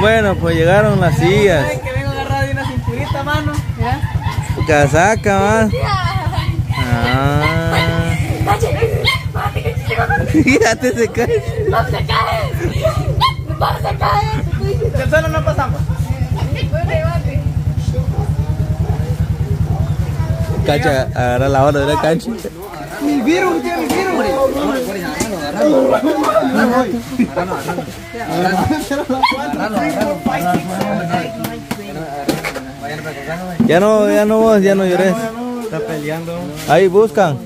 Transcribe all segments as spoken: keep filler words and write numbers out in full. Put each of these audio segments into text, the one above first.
Bueno, pues llegaron las sillas. Ay, que vengo agarrado de una cinturita, mano. ¿Ya? Casaca, man. Ah. Fíjate, se cae. ¡No se cae! ¡No se cae! Del suelo no pasamos. Cancha, agarra la hora de la cancha. Mi virus, tío, mi virus. Ya no, ya no vos, ya no llores. Está peleando. Ahí buscan.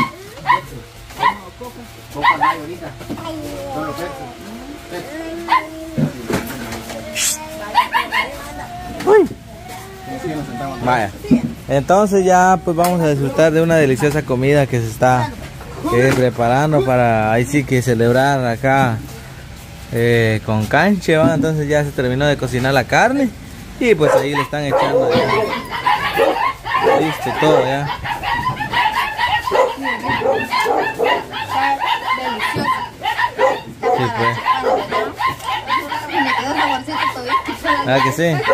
Uy. Vaya. Entonces ya pues vamos a disfrutar de una deliciosa comida que se está eh, preparando para ahí sí que celebrar acá eh, con canche, ¿va? Entonces ya se terminó de cocinar la carne y pues ahí le están echando ya. Listo todo ya. Sí, pues. Me quedó saborcito todavía. Ah, que sí.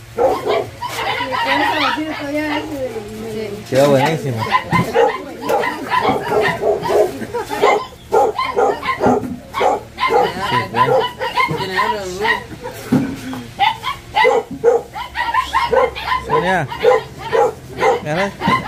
Quedó buenísimo. Sí, pues. Sonia. ¿Ganas?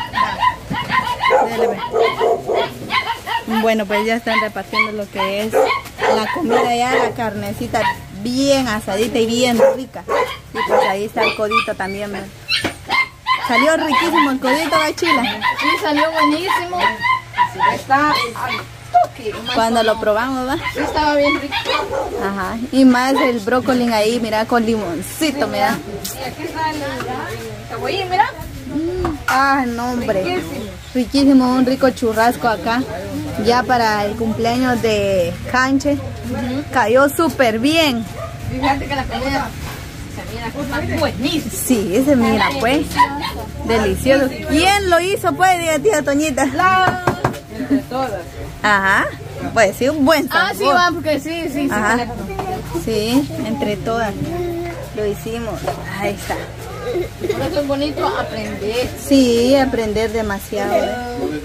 Bueno, pues ya están repartiendo lo que es la comida ya, la carnecita bien asadita y bien rica. Y pues ahí está el codito también, ¿verdad? Salió riquísimo el codito, Bachila. Sí, salió buenísimo. Está al toque. Cuando lo probamos, ¿va? Sí, estaba bien rico. Ajá. Y más el brócoli ahí, mira, con limoncito, mira. Y aquí está el cebollín, mira. Ah, no, hombre. Riquísimo, un rico churrasco acá. Ya para el cumpleaños de Canche. Cayó súper bien. Fíjate que la comida se mira está buenísima. Sí, se mira, pues. Delicioso. ¿Quién lo hizo, pues? Diga, tía Toñita. La... Entre todas. Ajá. Pues sí, un buen sabor. Ah, sí, va, porque sí, sí, sí. Ajá. tiene- Sí, entre todas. Lo hicimos. Ahí está. Por eso es bonito aprender. Sí, aprender demasiado. ¿eh?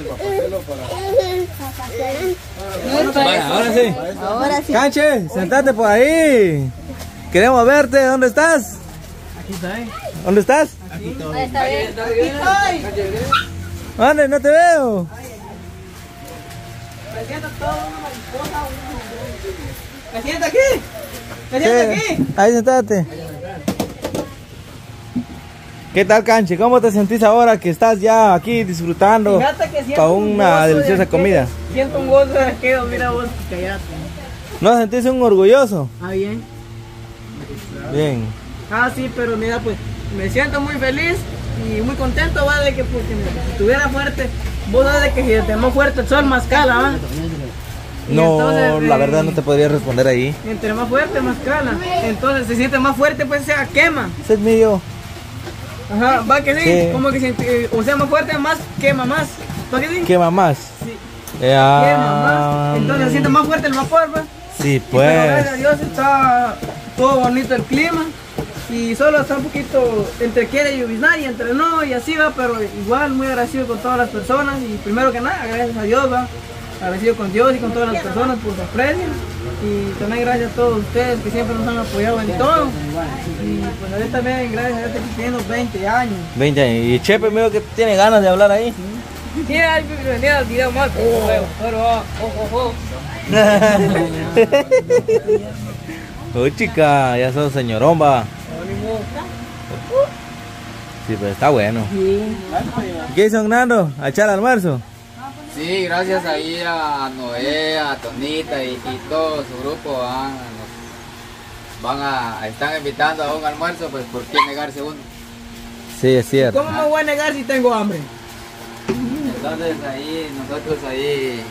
Vaya, ahora sí. Ahora sí. Canche, sentate por ahí. Queremos verte. ¿Dónde estás? Aquí está, ¿eh? ¿Dónde estás? Ahí está bien. ¿Dónde? No te veo. Me siento todo una mariposa. Me siento aquí. Me siento Sí, aquí. ahí sentate. ¿Qué tal, Canche? ¿Cómo te sentís ahora que estás ya aquí disfrutando Fíjate que siento para un una gozo de deliciosa aquello. comida? Siento un gozo de aquello, mira vos, callate. ¿No sentís un orgulloso? Ah, bien. Bien. Ah, sí, pero mira, pues me siento muy feliz y muy contento, va, de que porque me estuviera fuerte. Vos sabes de que si tenemos fuerte el sol más cala, va. Y No, entonces, la eh, verdad no te podría responder ahí. Entre más fuerte, más cala. Entonces se siente más fuerte, pues se quema. Ese es mío. Ajá, va que sí, Sí. como que se, eh, o sea, más fuerte, más quema más. ¿Va que sí? ¿Qué más? Sí, Eh, quema más. ah, Entonces se siente más fuerte el vapor, va. Sí, Y pero gracias a pues. Dios está todo bonito el clima. Y solo está un poquito entre quiere lloviznar y entre no y así va, pero igual muy agradecido con todas las personas y primero que nada gracias a Dios, va, agradecido con Dios y con todas las personas por su aprecio y también gracias a todos ustedes que siempre nos han apoyado en todo y pues ahorita también gracias a Dios estoy teniendo veinte años. veinte años. Y Chepe veo que tiene ganas de hablar ahí. Mira, venía al video más, pero ojo, ojo. Oh, chica, ya sos señorón, va. Sí, pero está bueno. ¿Qué hizo Nando? ¿A echar almuerzo? Sí, gracias ahí a Noé, a Tonita y, y todo su grupo van, nos- van a, están invitando a un almuerzo, pues ¿por qué negarse uno? Sí, es cierto. ¿Cómo me voy a negar si tengo hambre? Entonces ahí, nosotros ahí,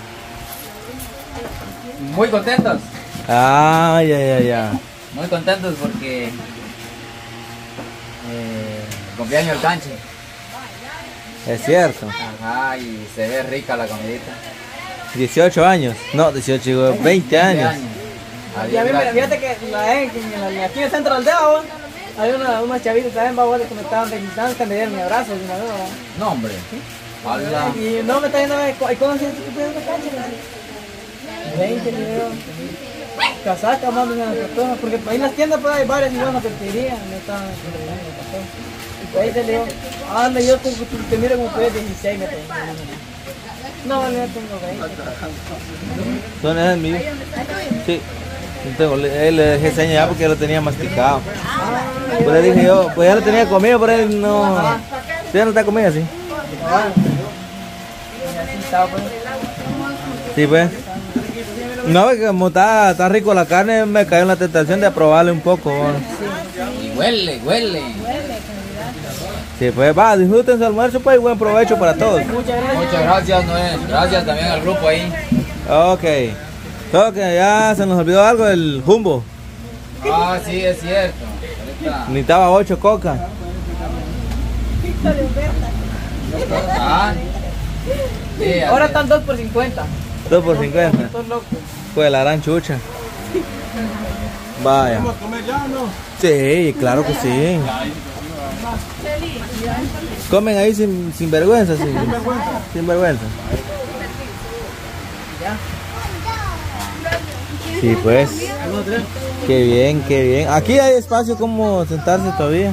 muy contentos, Ah, ya, ya, ya. muy contentos porque eh, cumpleaños el Canche, Es cierto. ajá, y se ve rica la comidita. dieciocho años. No, dieciocho, digo, veinte años. Adiós, Y a mí, mira, gracias. fíjate que la, en, en la- aquí en el centro del dedo, ¿va? Hay una, unas chavitas también, va, que me estaban requisando que me dieron mi abrazo de una vez, ¿va? No, hombre. Hola. Y no me está yendo a ver, ¿y cómo se dice que pides de cancha? veinte videos. Casaca, mando en las personas, porque ahí en las tiendas pues hay varias igual una pepetería, me estaban y pues ahí te le digo, anda yo como que te miro como que eres dieciséis, me tengo. No, yo tengo veinte. ¿Son esas mías? Sí. Yo tengo, él le dejé señas ya porque ya lo tenía masticado. Por ahí dije yo, pues ya lo tenía comido, pero él no. ¿Ya no está comido así? Sí, pues. No, que como está, está rico la carne, me cayó en la tentación de probarle un poco. Bueno. Y huele, huele. Sí, pues va, disfruten su almuerzo, pues, y buen provecho para todos. Muchas gracias, Noé. Gracias también al grupo ahí. Ok. Todo que ya se nos olvidó algo del jumbo. Ah, sí, es cierto. Ahorita. Necesitaba ocho coca. Ah. Sí, Ahora así. están dos por cincuenta. dos por cincuenta. Estos locos. Pues la gran chucha. Vaya. ¿Vamos a comer ya o no? Sí, claro que sí. Comen ahí sin, sin vergüenza, sí. Sin vergüenza. Sí, pues. Qué bien, qué bien. Aquí hay espacio como sentarse todavía.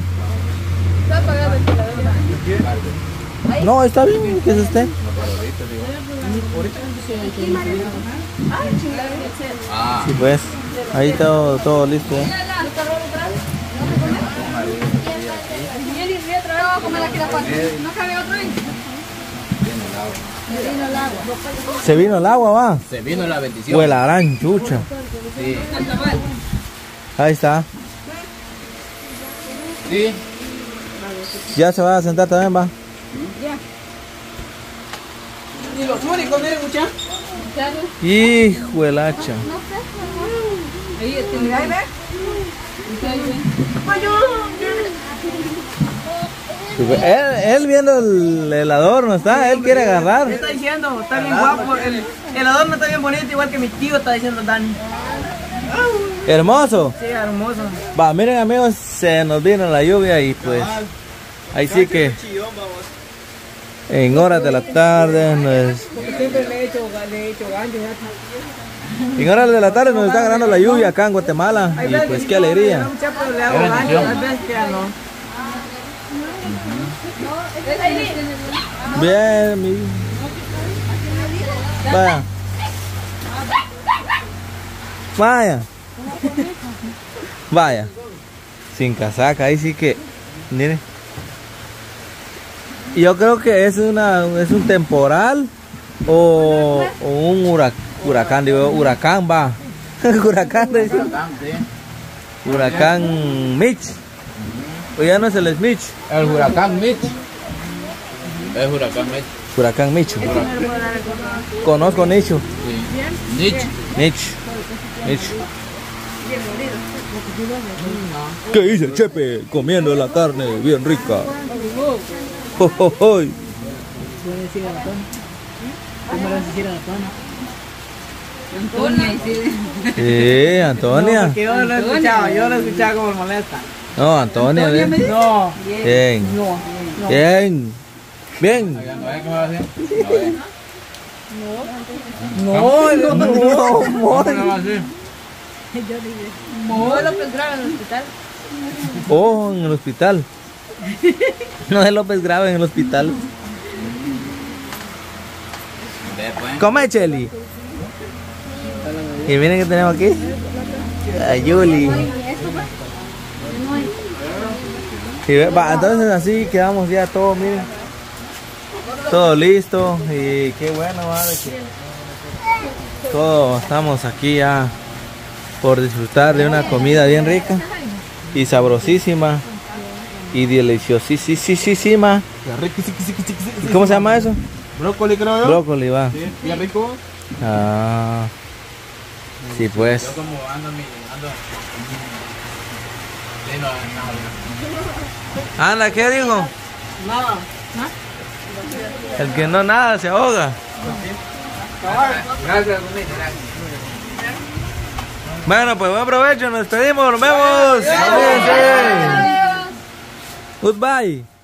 No, está bien que se esté. Ah, Sí, pues. Ahí todo, todo listo. ¿Eh? ¿No cabe otro ahí? Se vino el agua, va. se vino la bendición. Pues la gran chucha. Sí. Ahí está. Sí. Ya se va a sentar también, va. Y los únicos, miren, muchachos. Hijo el hacha. Sí, pues, Él, él viendo el, el adorno, está, él quiere agarrar. ¿Qué está diciendo? Está bien guapo. El, el adorno está bien bonito, igual que mi tío está diciendo Dani. Hermoso. Sí, hermoso. Va, miren amigos, se nos vino la lluvia y pues ahí sí que en horas de la tarde nos, Porque siempre le he hecho, le he hecho gancho. ya. en horas de la tarde nos está agarrando la lluvia acá en Guatemala Hay y veces pues que qué sí, alegría. le hago un chapo, le hago gancho, hay veces que ya no. Bien, mi. Vaya. Vaya. Vaya. Sin casaca, ahí sí que. Mire. Yo creo que es una es un temporal o, o un hurac- huracán, digo, huracán va. huracán, de- Huracán, sí. huracán Mitch. O ya no es el Mitch. El huracán Mitch. Es huracán Mitch. Huracán Micho. Conozco Nicho. Sí. Mitch. Mitch. Mitch. ¿Qué dice el Chepe? Comiendo la carne bien rica. Oh, oh, oh. ¿Cómo le decir a la Tona? ¿Cómo le decir a la Tona? Antonia, dice. Sí, Antonia. Porque yo lo escuchaba, yo lo escuchaba como molesta. No, Antonia. Bien. No, Bien. no, no. Bien. Bien. Oiga, Noé, ¿qué me va a hacer? No, no, no. ¿Cómo me va a hacer? ¿No López Grave en el hospital? Oh, en el hospital. No es López Grave en el hospital. Ve, pues. Come, Cheli. Y miren que tenemos aquí. A Yuli. Y ve- va, entonces así quedamos ya todo, miren. Todo listo. Y qué bueno, vale, que todos estamos aquí ya por disfrutar de una comida bien rica y sabrosísima y deliciosísima. ¿Y cómo se llama eso? Brócoli, creo yo. Brócoli, va. Sí, bien rico. Ah, sí, pues. Yo como ando mi... ando... Sí, no, no, Anda, ¿qué dijo? Nada. El que no nada se ahoga. no. Gracias, Domingo, gracias. Bueno, pues buen provecho, nos despedimos, nos vemos. Cuídense. Goodbye.